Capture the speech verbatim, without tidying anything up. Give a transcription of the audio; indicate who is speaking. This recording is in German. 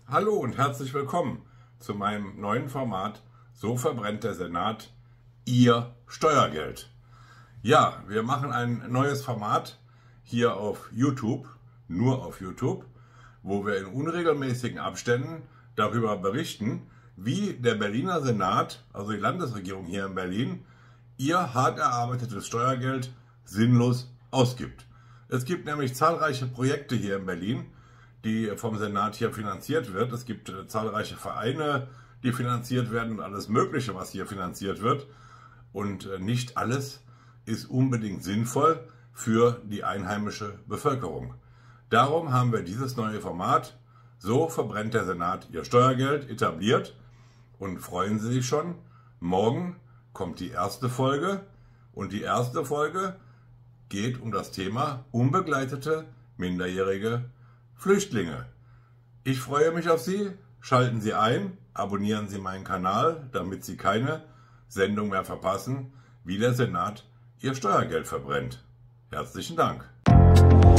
Speaker 1: Hallo und herzlich willkommen zu meinem neuen Format So verbrennt der Senat Ihr Steuergeld. Ja, wir machen ein neues Format hier auf YouTube, nur auf YouTube, wo wir in unregelmäßigen Abständen darüber berichten, wie der Berliner Senat, also die Landesregierung hier in Berlin, ihr hart erarbeitetes Steuergeld sinnlos ausgibt. Es gibt nämlich zahlreiche Projekte hier in Berlin, die vom Senat hier finanziert wird. Es gibt äh, zahlreiche Vereine, die finanziert werden und alles Mögliche, was hier finanziert wird. Und äh, nicht alles ist unbedingt sinnvoll für die einheimische Bevölkerung. Darum haben wir dieses neue Format, So verbrennt der Senat Ihr Steuergeld, etabliert. Und freuen Sie sich schon, morgen kommt die erste Folge. Und die erste Folge geht um das Thema unbegleitete minderjährige Flüchtlinge. Ich freue mich auf Sie. Schalten Sie ein, abonnieren Sie meinen Kanal, damit Sie keine Sendung mehr verpassen, wie der Senat Ihr Steuergeld verbrennt. Herzlichen Dank.